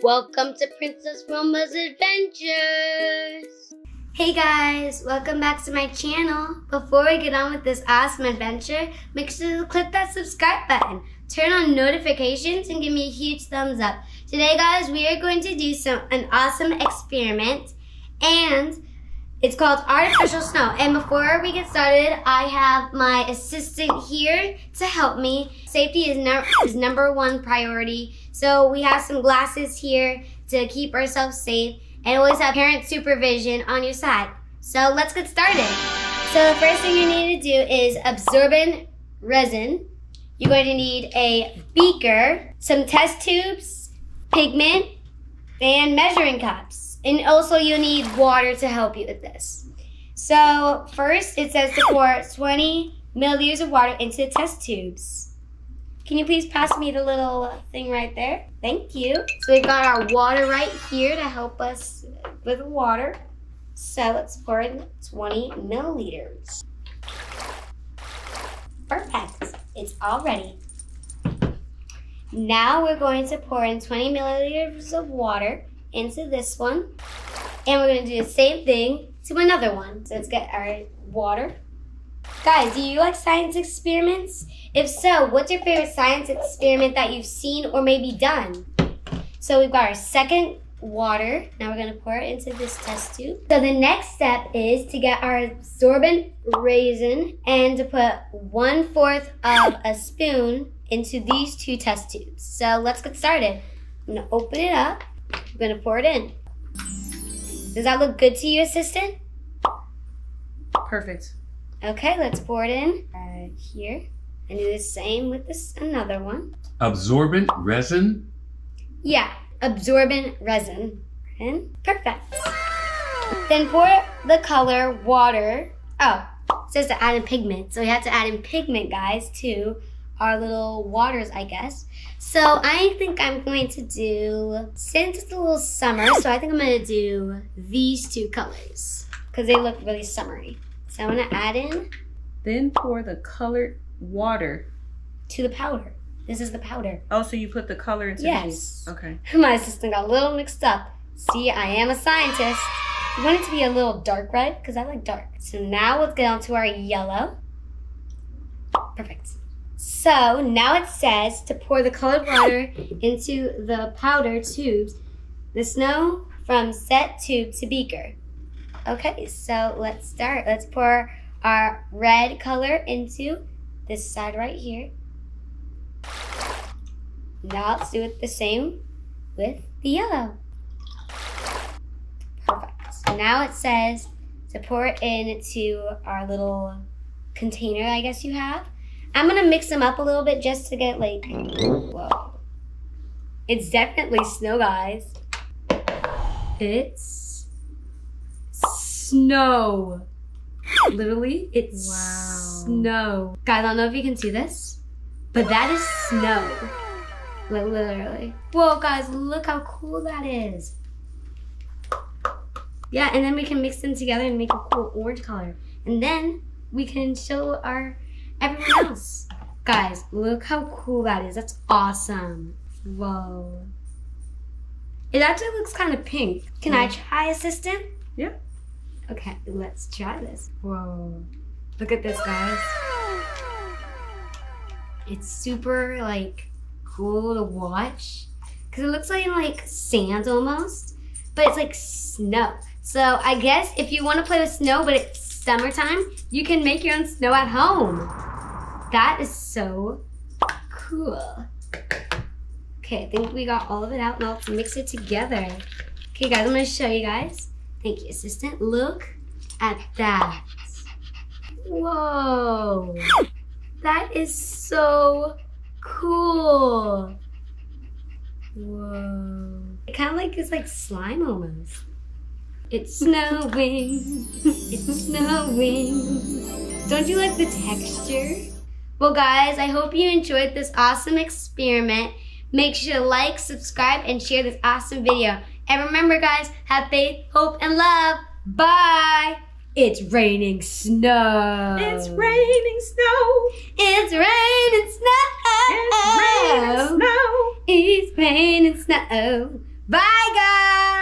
Welcome to Princess Roma's Adventures! Hey guys, welcome back to my channel. Before we get on with this awesome adventure, make sure to click that subscribe button, turn on notifications, and give me a huge thumbs up. Today guys, we are going to do an awesome experiment, and it's called artificial snow. And before we get started, I have my assistant here to help me. Safety is number one priority. So we have some glasses here to keep ourselves safe, and always have parent supervision on your side. So let's get started. So the first thing you need to do is absorbent resin. You're going to need a beaker, some test tubes, pigment, and measuring cups. And also you need water to help you with this. So first it says to pour 20 milliliters of water into the test tubes. Can you please pass me the little thing right there? Thank you. So we've got our water right here to help us with the water. So let's pour in 20 milliliters. Perfect. It's all ready. Now we're going to pour in 20 milliliters of water into this one. And we're going to do the same thing to another one. So let's get our water. Guys, do you like science experiments? If so, what's your favorite science experiment that you've seen or maybe done? So we've got our second water. Now we're going to pour it into this test tube. So the next step is to get our absorbent resin and to put 1/4 of a spoon into these two test tubes. So let's get started. I'm going to open it up. I'm going to pour it in. Does that look good to you, assistant? Perfect. Okay, let's pour it in right here. And do the same with this another one. Absorbent resin? Yeah, absorbent resin. And perfect. Then pour the color water. Oh, it says to add in pigment. So we have to add in pigment, guys, to our little waters, I guess. So I think I'm going to do, since it's a little summer, so I think I'm going to do these two colors because they look really summery. So I'm going to add in. Then pour the colored water. To the powder. This is the powder. Oh, so you put the color into Yes. these? Okay. My assistant got a little mixed up. See, I am a scientist. You want it to be a little dark red because I like dark. So now let's get on to our yellow. Perfect. So now it says to pour the colored water into the powder tubes, the snow from set tube to beaker. Okay, so let's start. Let's pour our red color into this side right here. Now let's do it the same with the yellow. Perfect. So now it says to pour it into our little container, I guess you have. I'm gonna mix them up a little bit just to get like, whoa. It's definitely snow, guys. It's snow. Literally, it's snow. Guys, I don't know if you can see this, but that is snow. Like, literally. Whoa, guys, look how cool that is. Yeah, and then we can mix them together and make a cool orange color. And then we can show everyone else. Guys, look how cool that is. That's awesome. Whoa. It actually looks kind of pink. Can I try, assistant? Yeah. Okay, let's try this. Whoa. Look at this, guys. It's super, like, cool to watch. Because it looks like sand almost. But it's like snow. So I guess if you want to play with snow, but it's summertime, you can make your own snow at home. That is so cool. Okay, I think we got all of it out. Now let's mix it together. Okay, guys, I'm going to show you guys. Thank you, assistant. Look at that. Whoa. That is so cool. Whoa. It kind of it's like slime almost. It's snowing. It's snowing. Don't you like the texture? Well, guys, I hope you enjoyed this awesome experiment. Make sure to like, subscribe, and share this awesome video. And remember, guys, have faith, hope, and love. Bye. It's raining snow. It's raining snow. It's raining snow. It's raining snow. It's raining snow. Bye, guys!